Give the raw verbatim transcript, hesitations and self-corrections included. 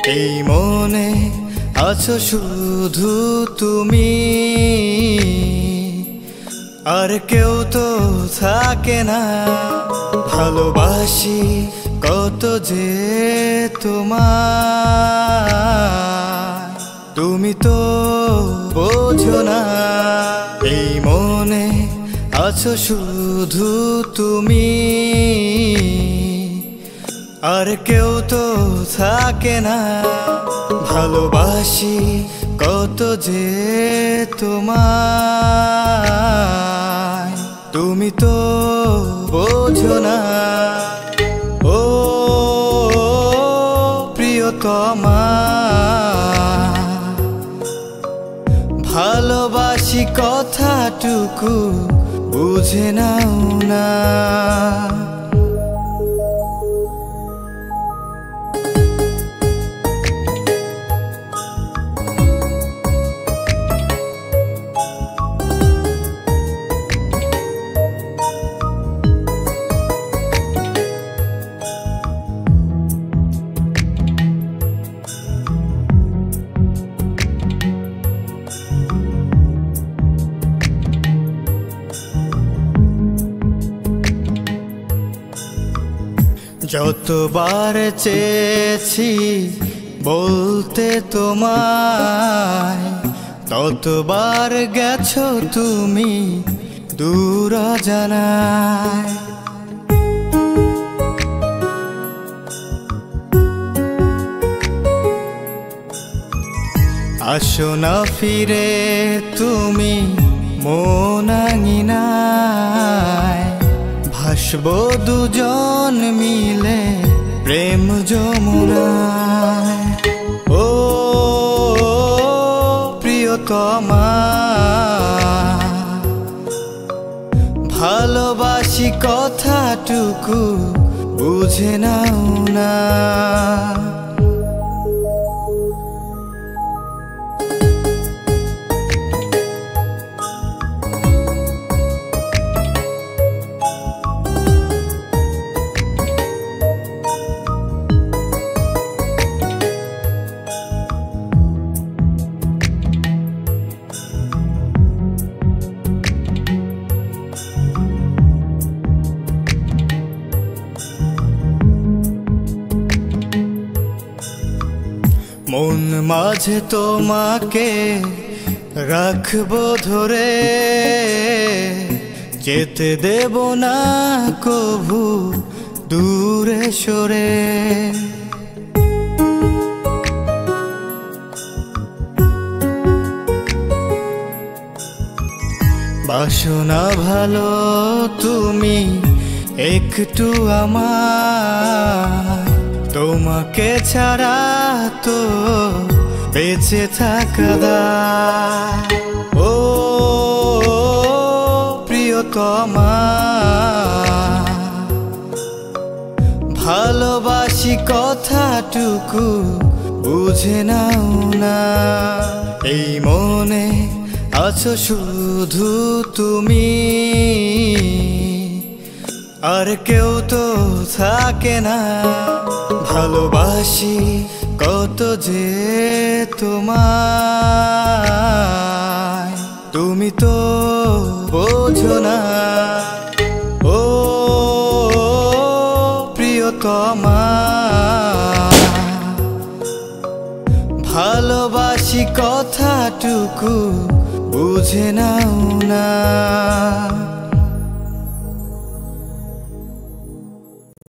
এই মনে আছো শুধু তুমি, আর কেউ তো থাকে না। ভালোবাসি কত যে তোমার, তুমি তো বোঝো না। এই মনে আছো শুধু তুমি, আর কেউ তো থাকে না। ভালোবাসি কত যে তোমায়, তুমি তো বোঝো না। ও প্রিয়তমা, ভালোবাসি কথাটুকু বুঝে নাও না। যতবার চেয়েছি বলতে তোমায়, ততবার গেছো তুমি দূর জানায়। আসো না ফিরে তুমি মন আঙিনায়, ভাসবো দুজন মিলে প্রেম যমুনায়। ও প্রিয়তমা, ভালোবাসি কথাটুকু বুঝে নাও না। মন মাঝে তোমাকে রাখবো ধরে, যেতে দেব না কভু দূরে সরে। বাসনা ভালো তুমি একটু আমার, তোমাকে ছাড়া তো বেঁচে থাকা দায়। ও প্রিয়তমা, ভালোবাসি কথাটুকু বুঝে নাও না। এই মনে আছো শুধু তুমি, আর কেউ তো থাকে না। ভালোবাসি কত যে তোমায়, তুমি তো বোঝো না। ও প্রিয়তমা, ভালোবাসি কথাটুকু বুঝে নাও না।